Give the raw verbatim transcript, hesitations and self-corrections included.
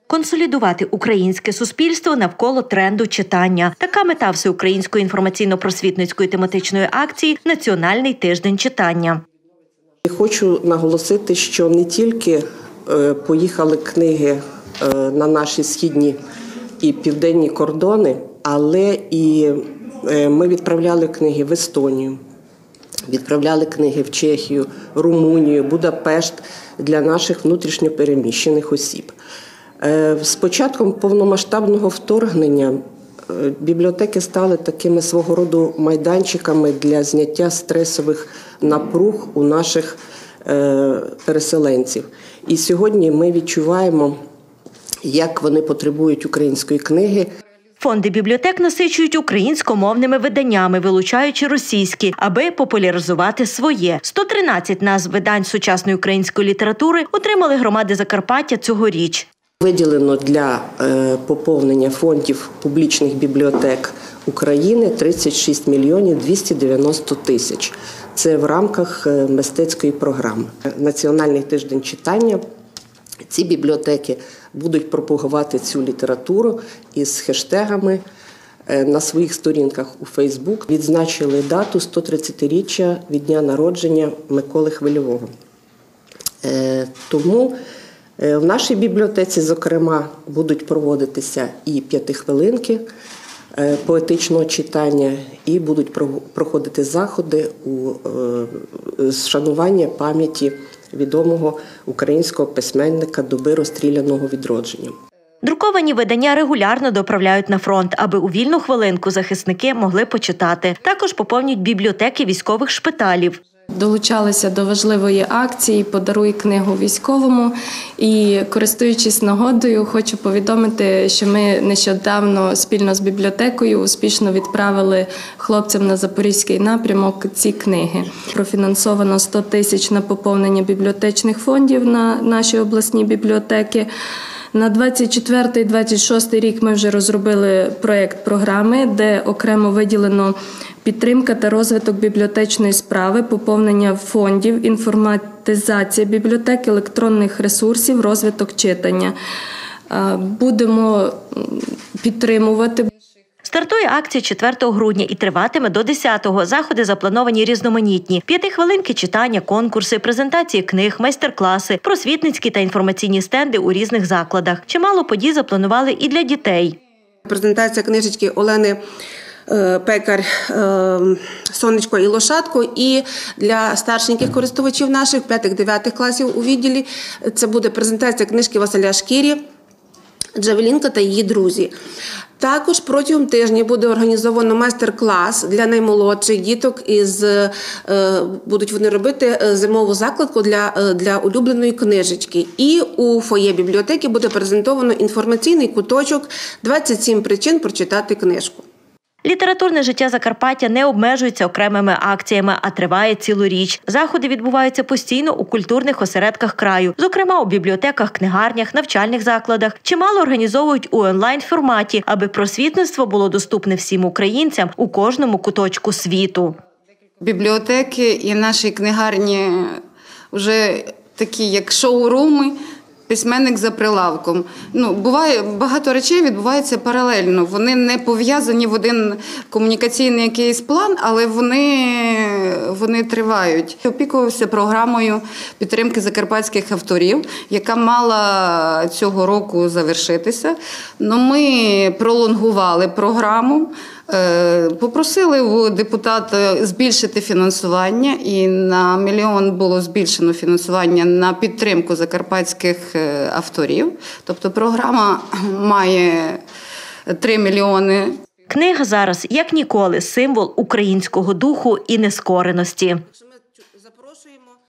Консолідувати українське суспільство навколо тренду читання. Така мета всеукраїнської інформаційно-просвітницької тематичної акції «Національний тиждень читання». Хочу наголосити, що не тільки поїхали книги на наші східні і південні кордони, але і ми відправляли книги в Естонію, відправляли книги в Чехію, Румунію, Будапешт для наших внутрішньопереміщених осіб. З початком повномасштабного вторгнення бібліотеки стали такими свого роду майданчиками для зняття стресових напруг у наших переселенців. І сьогодні ми відчуваємо, як вони потребують української книги. Фонди бібліотек насичують українськомовними виданнями, вилучаючи російські, аби популяризувати своє. сто тринадцять назв видань сучасної української літератури отримали громади Закарпаття цьогоріч. Виділено для поповнення фондів публічних бібліотек України тридцять шість мільйонів двісті дев'яносто тисяч. Це в рамках мистецької програми. Національний тиждень читання. Ці бібліотеки будуть пропагувати цю літературу із хештегами на своїх сторінках у Фейсбук. Відзначили дату сто тридцятиріччя від дня народження Миколи Хвильового. Тому в нашій бібліотеці, зокрема, будуть проводитися і п'ятихвилинки поетичного читання, і будуть проходити заходи у вшанування пам'яті відомого українського письменника доби розстріляного відродження. Друковані видання регулярно доправляють на фронт, аби у вільну хвилинку захисники могли почитати. Також поповнюють бібліотеки військових шпиталів. Долучалися до важливої акції «Подаруй книгу військовому». І, користуючись нагодою, хочу повідомити, що ми нещодавно спільно з бібліотекою успішно відправили хлопцям на Запорізький напрямок ці книги. Профінансовано сто тисяч на поповнення бібліотечних фондів на наші обласні бібліотеки. На двадцять четвертий - двадцять шостий рік ми вже розробили проєкт програми, де окремо виділено підтримка та розвиток бібліотечної справи, поповнення фондів, інформатизація бібліотек, електронних ресурсів, розвиток читання. Будемо підтримувати. Стартує акція четвертого грудня і триватиме до десятого. Заходи заплановані різноманітні. П'ятихвилинки читання, конкурси, презентації книг, майстер-класи, просвітницькі та інформаційні стенди у різних закладах. Чимало подій запланували і для дітей. Презентація книжечки Олени Пекар «Сонечко і лошадко», і для старшеньких користувачів наших, п'ятих-дев'ятих класів у відділі, це буде презентація книжки Василя Шкірі «Джавелінка та її друзі». Також протягом тижня буде організовано майстер-клас для наймолодших діток, із, е, будуть вони робити зимову закладку для, для улюбленої книжечки. І у фоє бібліотеки буде презентовано інформаційний куточок «двадцять сім причин прочитати книжку». Літературне життя Закарпаття не обмежується окремими акціями, а триває цілу річ. Заходи відбуваються постійно у культурних осередках краю, зокрема у бібліотеках, книгарнях, навчальних закладах. Чимало організовують у онлайн-форматі, аби просвітництво було доступне всім українцям у кожному куточку світу. Бібліотеки і наші книгарні вже такі, як шоуруми, письменник за прилавком. Ну, буває, багато речей відбувається паралельно. Вони не пов'язані в один комунікаційний якийсь план, але вони, вони тривають. Опікувався програмою підтримки закарпатських авторів, яка мала цього року завершитися. Но ми пролонгували програму. Попросили у депутата збільшити фінансування, і на мільйон було збільшено фінансування на підтримку закарпатських авторів. Тобто програма має три мільйони. Книга зараз, як ніколи, символ українського духу і нескореності.